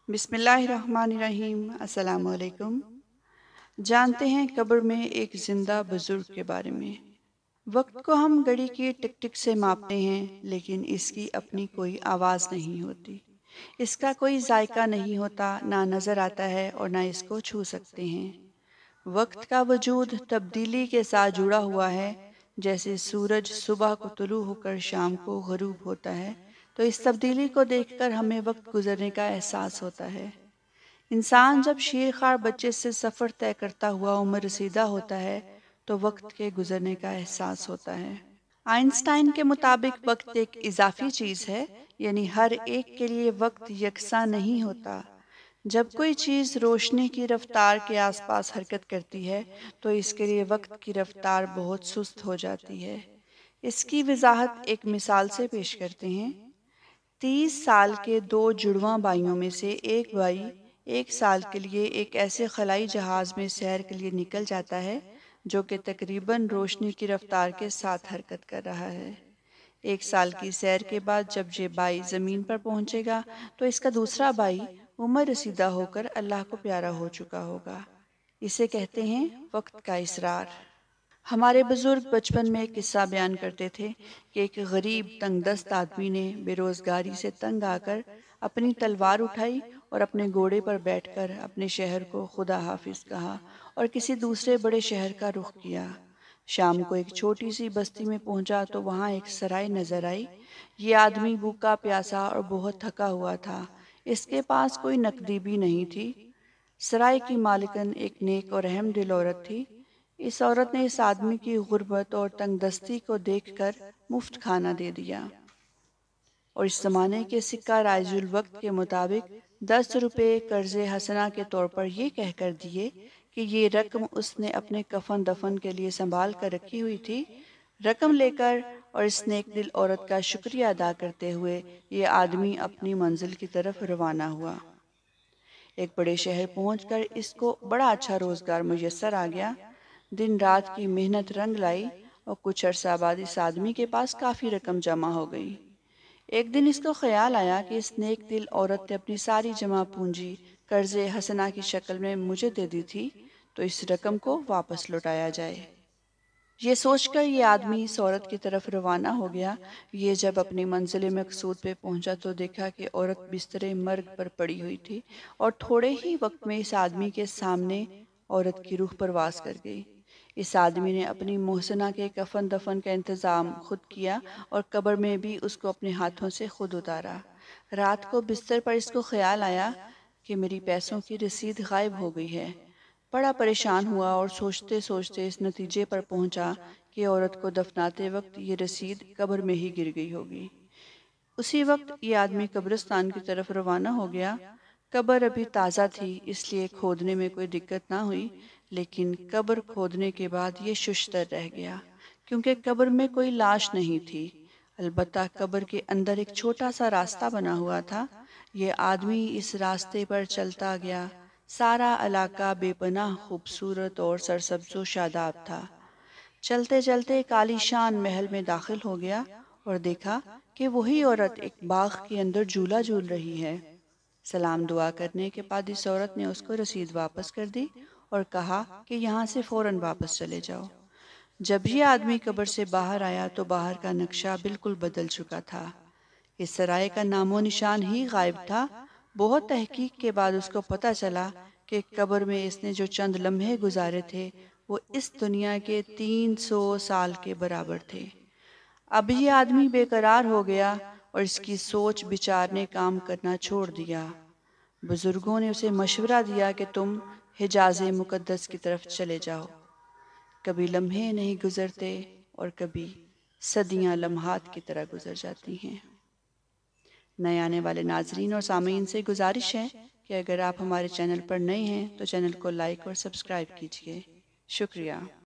बिस्मिल्लाहिर्रहमानिर्रहीम। अस्सलाम वालेकुम। जानते हैं कब्र में एक जिंदा बुजुर्ग के बारे में। वक्त को हम घड़ी की टिक टिक से मापते हैं, लेकिन इसकी अपनी कोई आवाज़ नहीं होती। इसका कोई जायका नहीं होता, ना नज़र आता है और ना इसको छू सकते हैं। वक्त का वजूद तब्दीली के साथ जुड़ा हुआ है। जैसे सूरज सुबह को तुलू होकर शाम को गरूब होता है, तो इस तब्दीली को देखकर हमें वक्त गुजरने का एहसास होता है। इंसान जब शीरखार बच्चे से सफ़र तय करता हुआ उम्र रसीदा होता है, तो वक्त के गुजरने का एहसास होता है। आइंस्टाइन के मुताबिक वक्त एक इजाफी चीज़ है, यानी हर एक के लिए वक्त यकसा नहीं होता। जब कोई चीज़ रोशनी की रफ्तार के आसपास हरकत करती है, तो इसके लिए वक्त की रफ्तार बहुत सुस्त हो जाती है। इसकी वजाहत एक मिसाल से पेश करते हैं। 30 साल के दो जुड़वां भाइयों में से एक भाई एक साल के लिए एक ऐसे खलाई जहाज़ में सैर के लिए निकल जाता है जो कि तकरीबन रोशनी की रफ्तार के साथ हरकत कर रहा है। एक साल की सैर के बाद जब ये भाई ज़मीन पर पहुंचेगा, तो इसका दूसरा भाई उम्र रसीदा होकर अल्लाह को प्यारा हो चुका होगा। इसे कहते हैं वक्त का इसरार। हमारे बुजुर्ग बचपन में एक किस्सा बयान करते थे कि एक गरीब तंगदस्त आदमी ने बेरोजगारी से तंग आकर अपनी तलवार उठाई और अपने घोड़े पर बैठकर अपने शहर को खुदा हाफिज कहा और किसी दूसरे बड़े शहर का रुख किया। शाम को एक छोटी सी बस्ती में पहुंचा तो वहां एक सराय नजर आई। ये आदमी भूखा प्यासा और बहुत थका हुआ था। इसके पास कोई नकदी भी नहीं थी। सराय की मालिकन एक नेक और रहम दिल औरत थी। इस औरत ने इस आदमी की गुर्बत और तंगदस्ती को देखकर मुफ्त खाना दे दिया और इस जमाने के सिक्का राइजुल वक्त के मुताबिक 10 रुपये कर्जे हसना के तौर पर ये कहकर दिए कि ये रकम उसने अपने कफन दफन के लिए संभाल कर रखी हुई थी। रकम लेकर और इस नेक दिल औरत का शुक्रिया अदा करते हुए ये आदमी अपनी मंजिल की तरफ रवाना हुआ। एक बड़े शहर पहुंचकर इसको बड़ा अच्छा रोजगार मुयस्सर आ गया। दिन रात की मेहनत रंग लाई और कुछ अरसा बाद इस आदमी के पास काफ़ी रकम जमा हो गई। एक दिन इसको ख्याल आया कि इस नेक दिल औरत ने अपनी सारी जमा पूंजी कर्जे हसना की शक्ल में मुझे दे दी थी, तो इस रकम को वापस लौटाया जाए। ये सोचकर ये आदमी इस औरत की तरफ रवाना हो गया। ये जब अपनी मंजिल मकसूद पे पहुंचा तो देखा कि औरत बिस्तरे मर्ग पर पड़ी हुई थी और थोड़े ही वक्त में इस आदमी के सामने औरत की रूह परवास कर गई। इस आदमी ने अपनी मोहसना के कफन दफन का इंतज़ाम खुद किया और कब्र में भी उसको अपने हाथों से खुद उतारा। रात को बिस्तर पर इसको ख्याल आया कि मेरी पैसों की रसीद गायब हो गई है। बड़ा परेशान हुआ और सोचते सोचते इस नतीजे पर पहुंचा कि औरत को दफनाते वक्त ये रसीद कब्र में ही गिर गई होगी। उसी वक्त ये आदमी कब्रिस्तान की तरफ रवाना हो गया। कब्र अभी ताज़ा थी, इसलिए खोदने में कोई दिक्कत ना हुई, लेकिन कब्र खोदने के बाद ये शुश्तर रह गया क्योंकि कब्र में कोई लाश नहीं थी। अलबत्ता कब्र के अंदर एक छोटा सा रास्ता बना हुआ था। ये आदमी इस रास्ते पर चलता गया। सारा इलाका बेपनाह खूबसूरत और सरसब्ज़ो शादाब था। चलते चलते कालीशान महल में दाखिल हो गया और देखा कि वही औरत एक बाग के अंदर झूला झूल रही है। सलाम दुआ करने के बाद इस औरत ने उसको रसीद वापस कर दी और कहा कि यहाँ से फौरन वापस चले जाओ। जब ये आदमी कब्र से बाहर आया तो बाहर का नक्शा बिल्कुल बदल चुका था। इस सराय का नामो निशान ही गायब था। बहुत तहकीक के बाद उसको पता चला कि कब्र में इसने जो चंद लम्हे गुजारे थे वो इस दुनिया के 300 साल के बराबर थे। अब ये आदमी बेकरार हो गया और इसकी सोच विचार ने काम करना छोड़ दिया। बुजुर्गों ने उसे मशवरा दिया कि तुम हिजाज़े मुकद्दस की तरफ चले जाओ। कभी लम्हे नहीं गुजरते और कभी सदियां लम्हात की तरह गुजर जाती हैं। नए आने वाले नाजरीन और सामीन से गुजारिश है कि अगर आप हमारे चैनल पर नए हैं तो चैनल को लाइक और सब्सक्राइब कीजिए। शुक्रिया।